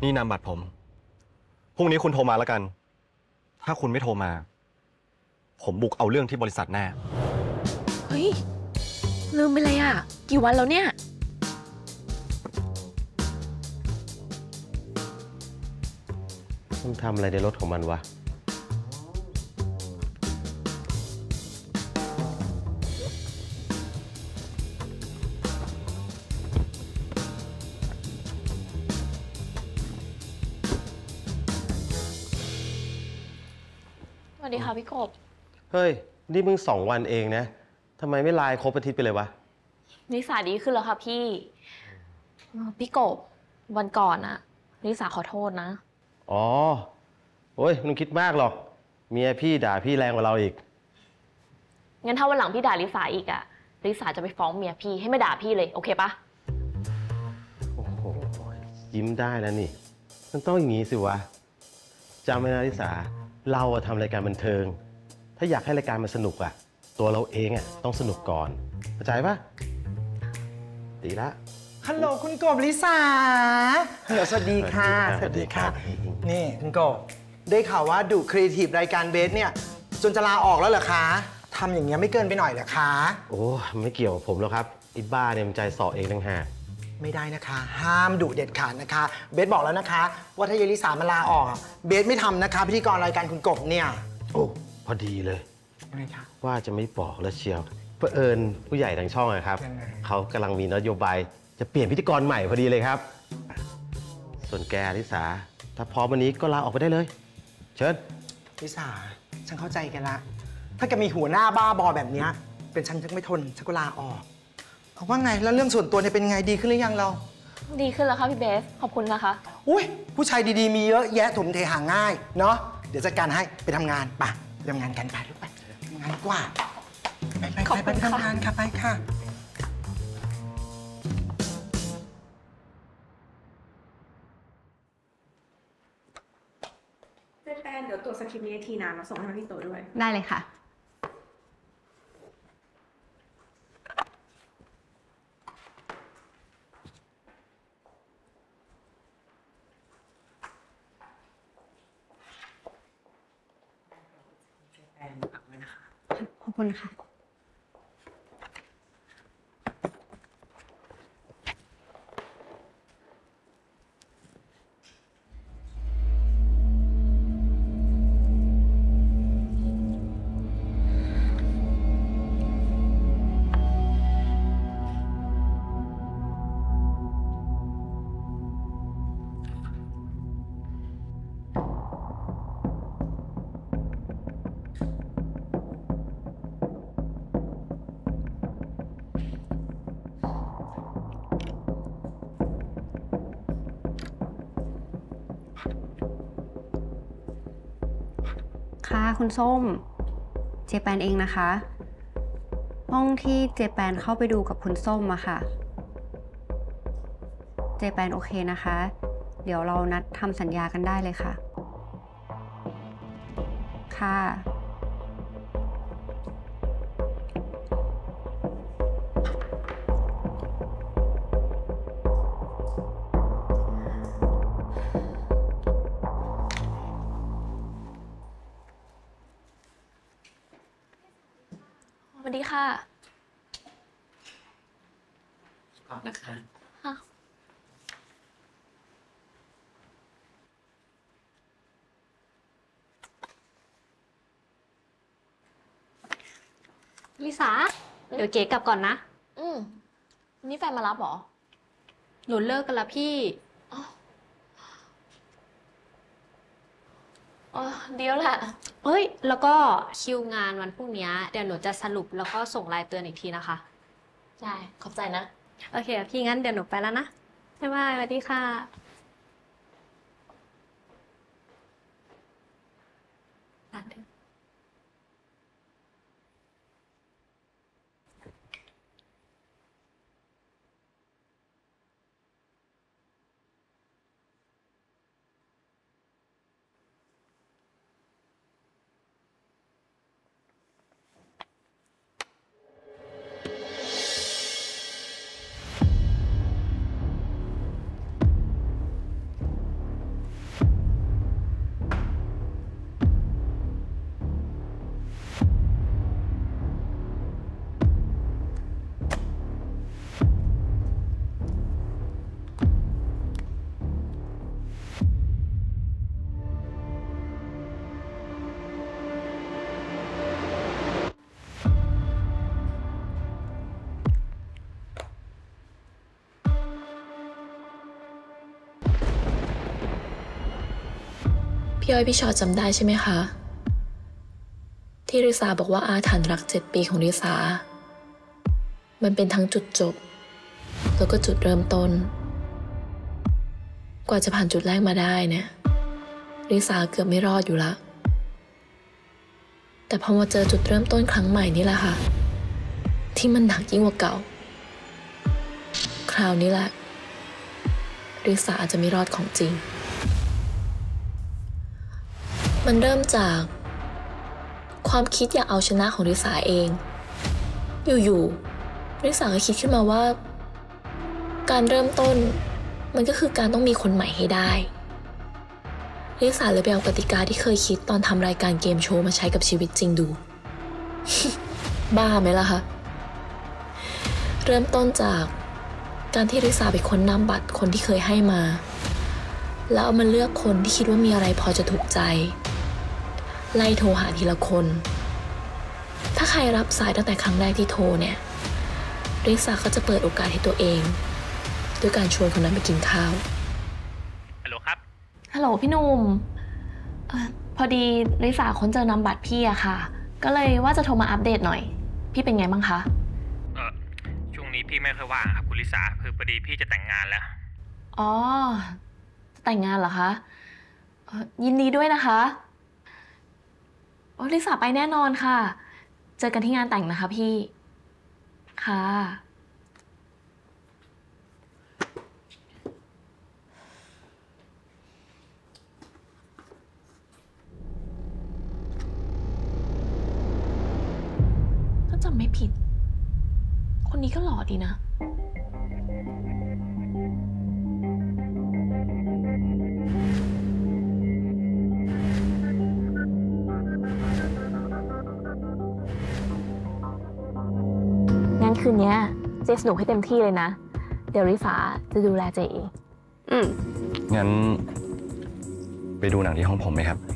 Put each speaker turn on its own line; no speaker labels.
นี่นามบัตรผม พรุ่งนี้คุณโทรมาแล้วกัน ถ้าคุณไม่โทรมา ผมบุกเอาเรื่องที่บริษัทแน่
เฮ้ย ลืมไปเลยอ่ะ กี่วันแล้วเนี่ย
มันทำอะไรในรถของมันวะ
สวัสดีค่ะพี่กบ
เฮ้ย นี่มึง2 วันเองนะทำไมไม่ไลน์ครบอาทิตย์ไปเลยวะ
นิสาดีขึ้นแล้วค่ะพี่พี่กบ วันก่อนอะนิสาขอโทษนะ
อ๋อ โอ้ยมึงคิดมากหรอก เมียพี่ด่าพี่แรงกว่าเราอีก
งั้นถ้าวันหลังพี่ด่าลิสาอีกอะลิสาจะไปฟ้องเมียพี่ให้ไม่ด่าพี่เลยโอเคปะ
โอ้โห ยิ้มได้แล้วนี่ มันต้องอย่างนี้สิวะจำไว้นะลิสา เราอะทำรายการบันเทิง ถ้าอยากให้รายการมันสนุกอะตัวเราเองอะต้องสนุกก่อนเข้าใจปะดีละ
ฮัลโหลคุณกบลิสาฮัลโหลสวัสดีค่ะ
สวัสดีครับ
นี่คุณกบได้ข่าวว่าดูครีเอทีฟรายการเบสเนี่ยจนจะลาออกแล้วเหรอคะทำอย่างเงี้ยไม่เกินไปหน่อยเหรอคะ
โอ้ไม่เกี่ยวกับผมแล้วครับไอ้บ้าเนี่ยมันใจสอเองต่างหาก
ไม่ได้นะคะ ห้ามดุเด็ดขาดนะคะ เบสบอกแล้วนะคะ ว่าถ้ายายลิสามาลาออกอะเบสไม่ทำนะคะพิธีกรรายการคุณกบเนี่ย
โอ้พอดีเลย
ยังไงคะ
ว่าจะไม่บอกแล้วเชียวเผอิญผู้ใหญ่ทางช่องอะครับ
ยังไง
เขากำลังมีนโยบายจะเปลี่ยนพิธีกรใหม่พอดีเลยครับ ส่วนแกลิสาถ้าพร้อมวันนี้ก็ลาออกไปได้เลย เชิญ
ลิสาฉันเข้าใจแกันละถ้าแกมีหัวหน้าบ้าบอแบบเนี้ยเป็นฉันไม่ทนฉันก็ลาออกเอาว่าไงแล้วเรื่องส่วนตัวเนี่ยเป็นไงดีขึ้นหรือยังเรา
ดีขึ้นแล้วค่ะพี่เบสขอบคุณนะคะ
อุ้ยผู้ชายดีๆมีเยอะแยะถมเทหาง่ายเนาะเดี๋ยวจัดการให้ไปทำงานไปทำงานกันไปลูกไปทำงานดีกว่าไป
ขอบคุณ
ไป
ค่ะ
ทำงานค่ะไปค่ะ
เจแปนเดี๋ยวตรวจสคริปต์นี้ทีนะแล้วส่งให้พี่โตด้วย
ได้เลยค่ะ ขอบคุณค่ะ ค่ะคุณส้ม เจแปนเองนะคะ ห้องที่เจแปนเข้าไปดูกับคุณส้มอะค่ะ เจแปนโอเคนะคะ เดี๋ยวเรานัดทำสัญญากันได้เลยค่ะ ค่ะ
สวัสดีค่ะ
นะคะ
ค่ะ
ลิสา เดี๋ยวเก๋กลับก่อนนะ
นี่แฟนมารับเหรอ
หนูเลิกกันแล้วพี่
เดี๋ยวแหละ
เอ้ย แล้วก็คิวงานวันพรุ่งนี้เดี๋ยวหนูจะสรุปแล้วก็ส่งไลน์เตือนอีกทีนะคะ
ใช่ ขอบใจนะ
โอเค พี่งั้นเดี๋ยวหนูไปแล้วนะ บ๊ายบาย สวัสดีค่ะตัดเถอะ
พี่อ้อยพี่ชอตจำได้ใช่ไหมคะ ที่ริสาบอกว่าอาถรรพ์รัก7 ปีของริสา มันเป็นทั้งจุดจบ แล้วก็จุดเริ่มต้น กว่าจะผ่านจุดแรกมาได้เนี่ยริสาเกือบไม่รอดอยู่ละ แต่พอมาเจอจุดเริ่มต้นครั้งใหม่นี่แหละค่ะ ที่มันหนักยิ่งกว่าเก่า คราวนี้แหละริสาอาจจะไม่รอดของจริง มันเริ่มจากความคิดอยากเอาชนะของริสาเอง อยู่ๆริสาก็คิดขึ้นมาว่า การเริ่มต้นมันก็คือการต้องมีคนใหม่ให้ได้ริสาเลยไปเอากติกาที่เคยคิดตอนทำรายการเกมโชว์มาใช้กับชีวิตจริงดู บ้าไหมล่ะคะ เริ่มต้นจากการที่ริสาไปค้นนามบัตรคนที่เคยให้มา แล้วเอามาเลือกคนที่คิดว่ามีอะไรพอจะถูกใจ ไล่โทรหาทีละคน ถ้าใครรับสายตั้งแต่ครั้งแรกที่โทรเนี่ยริสาก็จะเปิดโอกาสให้ตัวเองด้วยการชวนคนนั้นไปกินข้าว
ฮัลโหลครับ
ฮัลโหลพี่หนุ่มพอดีริสาค้นเจอนามบัตรพี่อะค่ะ ก็เลยว่าจะโทรมาอัปเดตหน่อย พี่เป็นไงบ้างคะ
ช่วงนี้พี่ไม่ค่อยว่างครับคุณลิสาคือพอดีพี่จะแต่งงานแล้ว
อ๋อแต่งงานเหรอคะยินดีด้วยนะคะโอ้ลิสาไปแน่นอนค่ะ เจอกันที่งานแต่งนะคะพี่ค่ะถ้าจำไม่ผิด คนนี้ก็หล่อดีนะ งั้นคืนนี้เจสนุกให้เต็มที่เลยนะ เดี๋ยวริสาจะดูแลเจเอง
งั้นไปดูหนังที่ห้องผมไหมครับ